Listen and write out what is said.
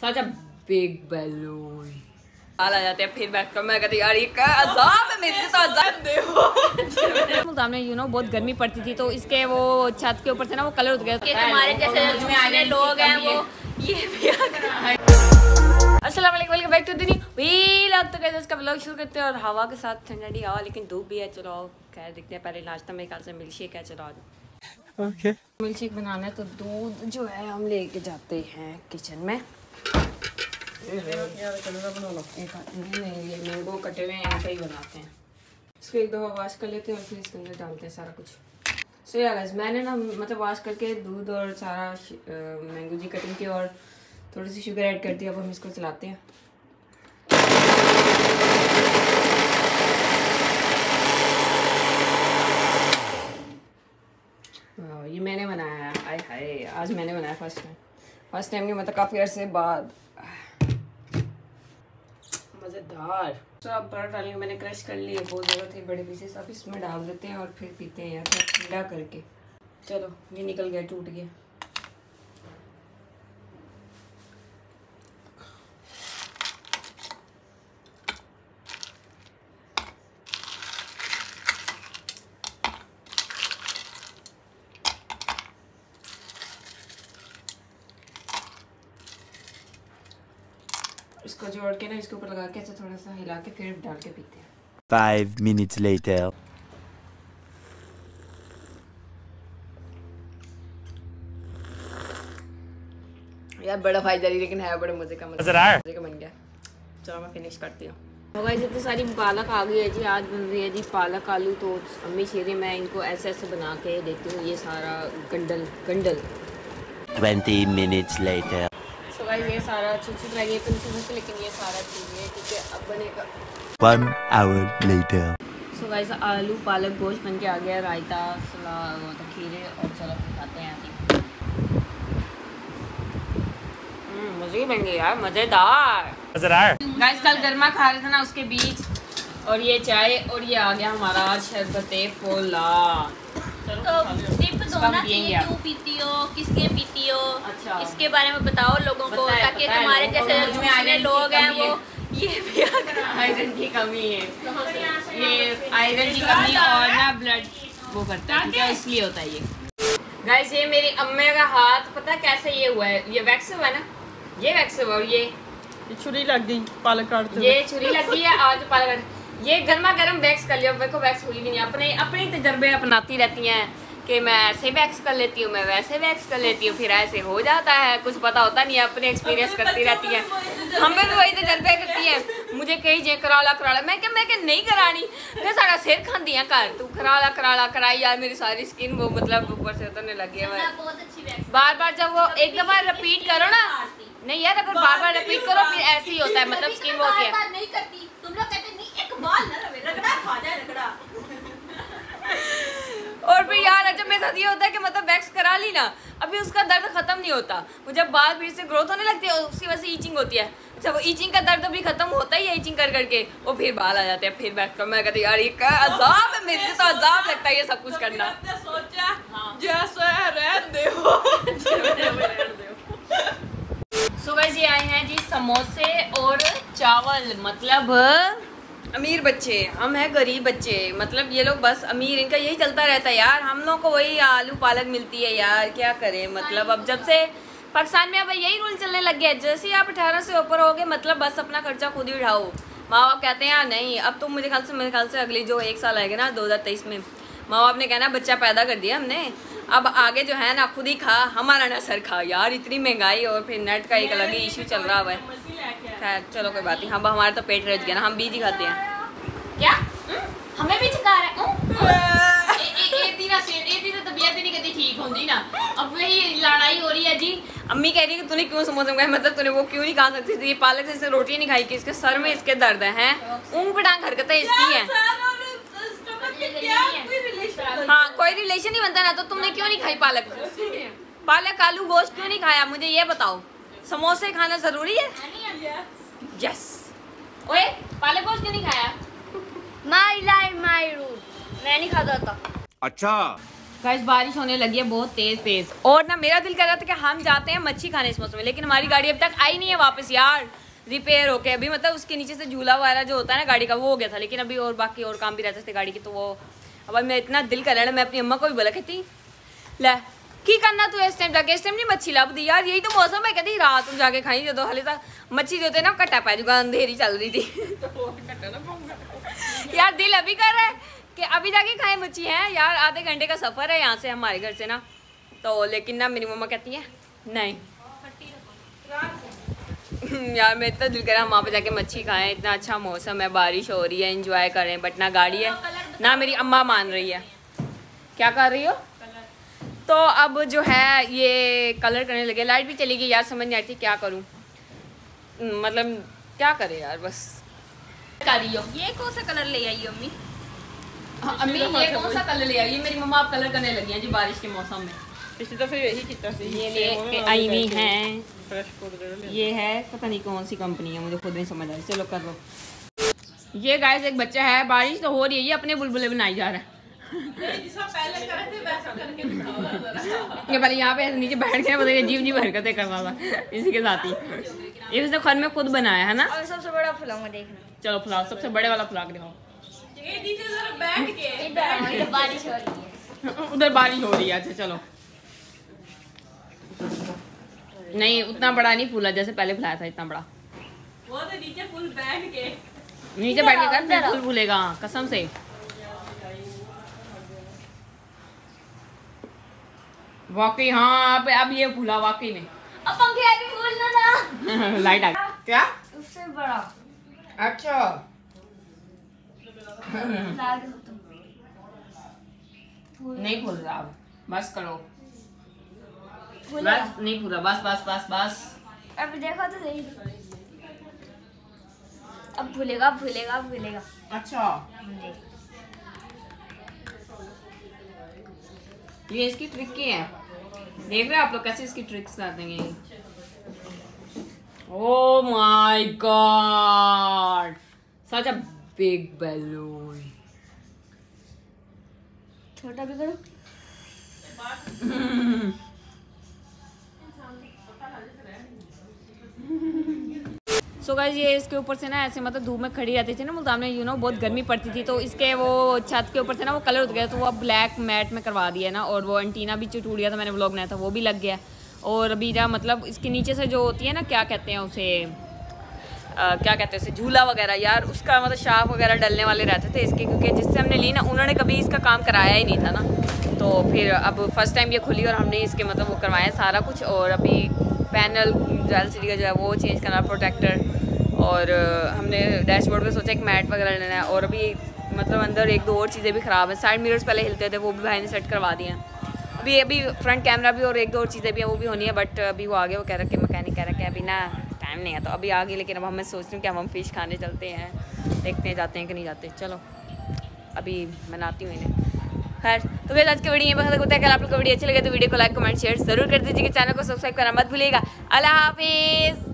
Such a big balloon आ जाते हैं फिर बैठ कर मैं कहती यार ये क्या अज़ाब है मेरे तो अज़ाब दे मुल्तान में यू नो बहुत गर्मी पड़ती थी तो इसके वो छत के ऊपर से ना वो कलर उठ गया कि तुम्हारे जैसे लोग हैं वो ये भी अस्सलाम वालेकुम, welcome back to the new vlog. तो गाइस इसका व्लॉग शुरू करते हैं और हवा के साथ ठंडी हवा लेकिन धूप भी है। चलो खैर देखते हैं, पहले नाश्ता मेरे ख्याल से मिल्क शेक है। चलो आज ओके मिल्क शेक बनाना है तो दूध जो है हम लेके जाते हैं किचन में। नहीं ये मैंगो कटे हुए हैं, ऐसे ही बनाते हैं। इसको एक दफ़ा वॉश कर लेते हैं और फिर इसके अंदर डालते हैं सारा कुछ। सो यार गाइस मैंने ना मतलब वॉश करके दूध और सारा मैंगो जी कटिंग की और थोड़ी सी शुगर ऐड कर दी। अब हम इसको चलाते हैं। ये मैंने बनाया है, आय हाय आज मैंने बनाया फर्स्ट टाइम की मतलब काफ़ी अरसे बाद। मज़ेदार। तो अब बड़ा डालेंगे, मैंने क्रश कर लिए, बहुत ज़रूरत थी बड़े पीसेस। अब इसमें डाल देते हैं और फिर पीते हैं यार ठंडा करके। चलो ये निकल गया, टूट गया। इसको जोड़ के ना इसके ऊपर लगा के ऐसे थोड़ा सा हिला के फिर डाल के पीते हैं। 5 minutes later. यार बड़ा फायदा लेकिन है बड़े मजे का बन गया। चलो मैं फिनिश करती हूँ। तो गाइस इतनी सारी पालक आ गई है जी। आज बन रही है जी पालक आलू। तो अम्मी शेरे मैं इनको ऐसे ऐसे बना के देती हूँ। ये सारा गंडल 20 minutes later. तो गाइस ये सारा छुट रह गई तो लेकिन ये सारा चीज़ है ठीक है अब बनेगा। 1 hour later. सो गाइस आलू पालक गोश्त बन के आ गया, रायता सलाद खीरे और चलो खाते हैं। मजे बन गए यार, मजेदार। गाइस कल गर्मा खा रहे थे ना उसके बीच और ये चाय और ये आ गया हमारा शरबते पोला। तो टिप दो ना कि ये क्यों पीती हो, किसके पीती हो। अच्छा इसके बारे में बताओ लोगों को ताकि तुम्हारे जैसे जो लोग हैं वो ये भी आयरन की कमी है। ये आयरन की कमी और ना ब्लड वो करता है क्या इसलिए होता है ये। गाइस ये मेरी अम्मे का हाथ पता कैसे ये हुआ है, ये वैक्स हुआ है ना, ये वैक्स हुआ और ये छुरी लग गई पालक काटते। ये छुरी लग गई है आज पालक। ये गर्मा गर्म वैक्स कर लिया, मेरे को वैक्स हुई भी नहीं। अपने तजर्बे अपनाती रहती हैं कि मैं ऐसे वैक्स कर लेती हूँ, मैं वैसे वैक्स कर लेती हूँ, फिर ऐसे हो जाता है। कुछ पता होता नहीं है, अपने एक्सपीरियंस करती रहती हैं। हमें भी वही तजर्बे करती हैं। मुझे कही जे कराला मैं क्या नहीं करानी, मैं सारा सिर खाती है घर तू कराला कराई यार। मेरी सारी स्किन वो मतलब ऊपर से उतरने लगी है। बार बार जब वो एक दफा रिपीट करो ना, नहीं यार अगर बार बार रिपीट करो फिर ऐसे ही होता है, मतलब स्किन वो होती है। नहीं करती तुम लोग कहते नहीं एक बाल ना रवे रगड़ा खा जाए रगड़ा। और फिर यार जब मेरे साथ ये होता है कि मतलब वैक्स करा ली ना अभी उसका दर्द खत्म नहीं होता। वो जब बाल फिर से ग्रोथ होने लगती है उसकी वजह से ईचिंग होती है। जब ईचिंग का दर्द भी खत्म होता ही है ईचिंग कर करके वो फिर बाल आ जाते हैं। फिर बैठ कर मैं कहती यार ये क्या अज़ाब है, मेरे तो अज़ाब लगता है ये सब कुछ करना। सो गाइस ये आए हैं जी समोसे और चावल। मतलब अमीर बच्चे हम हैं गरीब बच्चे, मतलब ये लोग बस अमीर, इनका यही चलता रहता है यार। हम लोग को वही आलू पालक मिलती है यार, क्या करें। मतलब अब जब से पाकिस्तान में अब यही रूल चलने लग गया है, जैसे ही आप 18 से ऊपर हो गए मतलब बस अपना खर्चा खुद ही उठाओ। माँ बाप कहते हैं यार नहीं अब तो मेरे ख्याल से अगली जो 1 साल आएगा ना 2023 में माँ बाप ने कहना बच्चा पैदा कर दिया हमने, अब आगे जो है ना खुद ही खा, हमारा ना सर खा। यार इतनी महंगाई और फिर नेट का एक अलग ही इशू चल रहा है। खैर चलो कोई बात नहीं, हम हमारा तो पेट रच गया ना, हम बीज ही खाते हैं। क्या हमें भी चुका रहा है तबीयत नहीं कभी ठीक होती ना। अब वही लड़ाई हो रही है जी। अम्मी कह रही है कि तूने क्यों समोसे मंगाए, मतलब तूने वो क्यों नहीं खा सकती थी, पालक जैसे रोटी नहीं खाई कि इसके सर में इसके दर्द है, ऊँग पिटांग हरकतें इसकी हैं। हाँ कोई रिलेशन नहीं बनता ना, तो तुमने क्यों नहीं खाई पालक आलू गोश्त क्यों नहीं खाया, मुझे ये बताओ। समोसे खाना जरूरी है? यस। ओए पालक गोश्त क्यों नहीं खाया? माई रूल मैं नहीं खाता था। अच्छा गाइस बारिश होने लगी है बहुत तेज। और ना मेरा दिल कर रहा था कि हम जाते हैं मच्छी खाने इस मौसम में, लेकिन हमारी गाड़ी अभी तक आई नहीं है वापस यार, रिपेयर होके अभी मतलब उसके नीचे से झूला वगैरह जो होता है ना गाड़ी का वो हो गया था, लेकिन अभी और बाकी और काम भी रहते थे गाड़ी की, तो वो अब मैं इतना दिल कर रहा है। मैं अपनी अम्मा को भी बोला कहती ला की करना तू इस टाइम जाके, इस टाइम नहीं मच्छी लब दी यार, यही तो मौसम है, कहती रात में जाके खाई जो हाले तक मच्छी जो थे ना कट्टा पै जुगा, अंधेरी चल रही थी यार दिल अभी कर रहा है कि अभी जाके खाए मच्छी है यार, आधे घंटे का सफ़र है यहाँ से हमारे घर से ना, तो लेकिन ना मेरी मम्मा कहती है नहीं यार मैं इतना दिल करा हम वहाँ पे जाके मच्छी खाएं, इतना अच्छा मौसम है, बारिश हो रही है, एंजॉय करें, बट ना गाड़ी है ना मेरी अम्मा मान रही है। क्या कर रही हो? तो अब जो है ये कलर करने लगे, लाइट भी चली गई यार, समझ नहीं आती क्या करूँ, मतलब क्या करे यार, बस कर रही हो। ये कौन सा कलर ले आई अम्मी? हाँ, अम्मी ये कौन सा कलर ले आई? मेरी मम्मा आप कलर करने लगी हैं जी बारिश के मौसम में। पिछली दफे यही किया सी, ये लेके आई हुई हैं, ये है पता नहीं कौन सी कंपनी है, मुझे खुद नहीं समझ आ रही, चलो कर लो। ये गाइस एक बच्चा है, बारिश तो हो रही है, ये अपने बुलबुले बनाई जा रहा है ये पहले यहाँ पे नीचे बैठ के बताइए जीव जीव हरकतें कर रहा था इसी के साथ ही, ये उसने घर में खुद बनाया है ना। और सबसे बड़ा फुलाऊंगा देखना, चलो फुलाओ, सबसे बड़े वाला फुला के दिखाओ। बारिश हो रही है उधर बारिश हो रही है, अच्छा चलो। नहीं उतना बड़ा नहीं फूला जैसे पहले फुलाया था, इतना बड़ा वो तो नीचे फुल बैठ के कर फूल फूलेगा कसम से। वाकई हाँ अब ये फूला वाकई में, अब पंखे भी फूलना था लाइट आ गई क्या उससे बड़ा, अच्छा नहीं फूल रहा, अब बस करो, बस नहीं फूला, बस बस बस बस अब देखो तो सही, अब फूलेगा अब फूलेगा अब फूलेगा। अच्छा ये इसकी ट्रिक की है, देख रहे हैं आप लोग कैसे इसकी ट्रिक्स आते हैं। Oh my god such a big balloon, छोटा भी करो। सो गाइस ये इसके ऊपर से ना ऐसे मतलब धूप में खड़ी रहती थी ना मुल्तान में, यू नो बहुत गर्मी पड़ती थी, तो इसके वो छत के ऊपर से ना वो कलर उठ गया, तो वो अब ब्लैक मैट में करवा दिया ना, और वो एंटीना भी जो टूट गया था मैंने व्लॉग बनाया था वो भी लग गया, और अभी ना मतलब इसके नीचे से जो होती है ना क्या कहते हैं उसे क्या कहते हैं उसे झूला वगैरह यार, उसका मतलब शार्प वगैरह डलने वाले रहते थे इसके, क्योंकि जिससे हमने ली ना उन्होंने कभी इसका काम कराया ही नहीं था ना, तो फिर अब फर्स्ट टाइम ये खुली और हमने इसके मतलब वो करवाया सारा कुछ, और अभी पैनल LCD का जो है वो चेंज करना, प्रोटेक्टर, और हमने डैशबोर्ड पे सोचा एक मैट वगैरह लेना है, और अभी मतलब अंदर एक दो और चीज़ें भी ख़राब हैं, साइड मिरर्स पहले हिलते थे वो भी भाई ने सेट करवा दिए हैं, अभी फ्रंट कैमरा भी और एक दो और चीज़ें भी हैं वो भी होनी है, बट अभी वो आगे वो कह रहा कि मैकेनिक कह रहा कि अभी ना टाइम नहीं है, तो अभी आगे, लेकिन अब मैं सोच रही हूँ कि हम फ़िश खाने चलते हैं, देखते हैं जाते हैं कि नहीं जाते, चलो अभी मनाती हूँ इन्हें। खैर तो फिर आज की वीडियो में होता है कि आप लोग को वीडियो अच्छी लगे तो वीडियो को लाइक कमेंट शेयर जरूर कर दीजिए, चैनल को सब्सक्राइब करना मत भूलिएगा। अल्लाह हाफिज़।